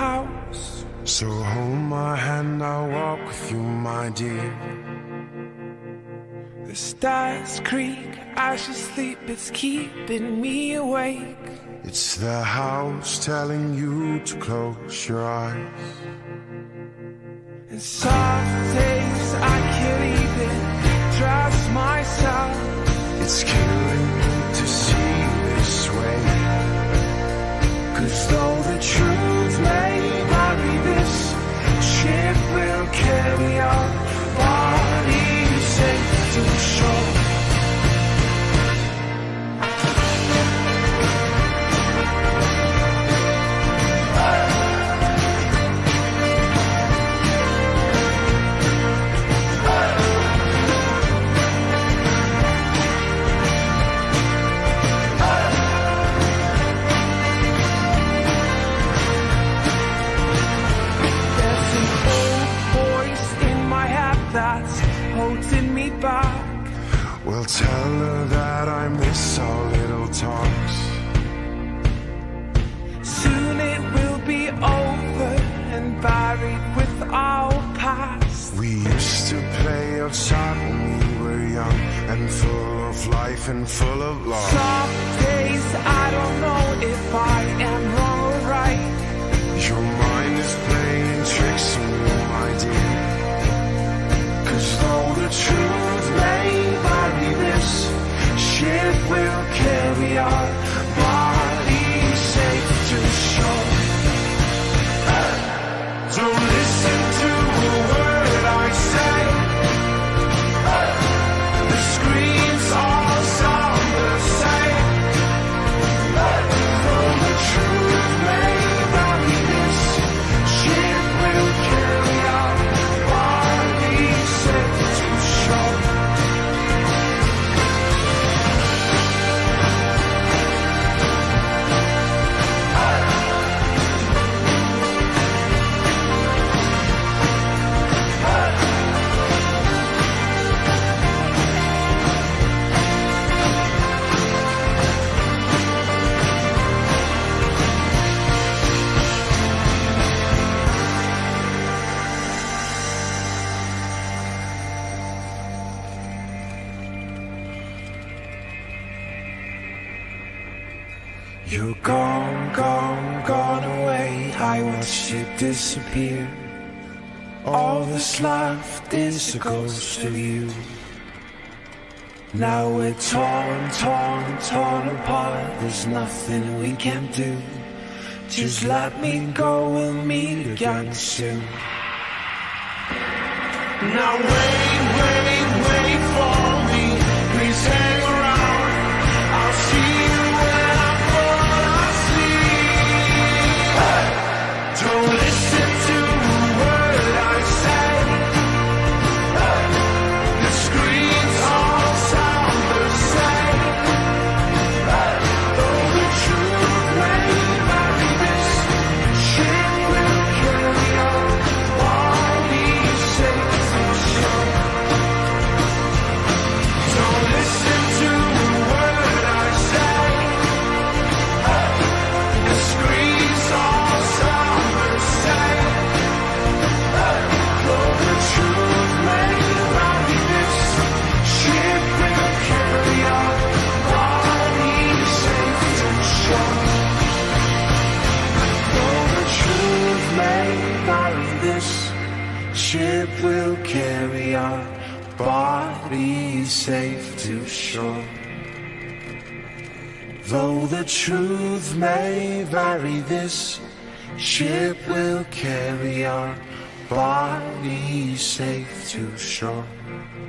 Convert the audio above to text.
house. So hold my hand, I'll walk with you, my dear. The stars creak as you sleep, it's keeping me awake. It's the house telling you to close your eyes. And soft days I can't even trust myself. It's killing me to see this way. 'Cause though the truth may vary, this ship will carry our bodies safe to shore. That's holding me back. Well, tell her that I miss our little talks. Soon it will be over and buried with our past. We used to play outside when we were young and full of life and full of love. Some days I don't know if I am wrong or right. Your mind is playing tricks on you, my dear. 'Cause though the truth may vary, this ship will carry our bodies safe to shore. Don't listen to a word I say. The screams all sound the same. Though the truth may vary, this ship will carry our bodies safe to shore. You're gone, gone, gone away. I watched you disappear. All that's left is a ghost of you. Now we're torn, torn, torn apart. There's nothing we can do. Just let me go, we'll meet again soon. Now wait, wait, wait for me. Please hang around. I'll see you when I fall asleep. Don't listen to a word I say. The screams all sound the same. Though the truth may vary, this ship will carry our bodies safe to shore. Don't listen to a word I say. The screams all sound the same. Though the truth may vary, this ship will carry our bodies safe to shore. Though the truth may vary, this ship will carry our bodies safe to shore. Though the truth may vary, this ship will carry our bodies safe to shore.